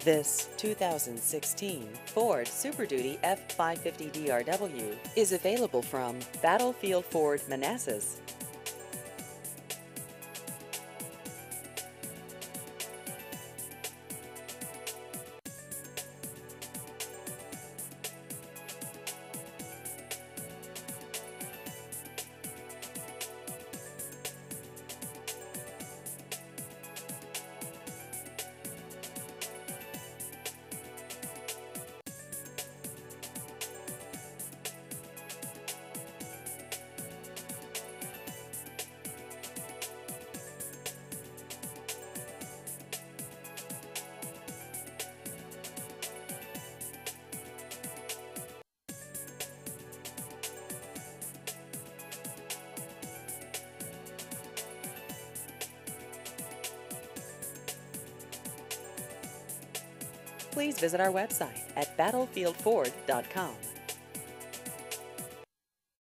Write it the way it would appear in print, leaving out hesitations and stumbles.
This 2016 Ford Super Duty F550 DRW is available from Battlefield Ford Manassas. Please visit our website at battlefieldford.com.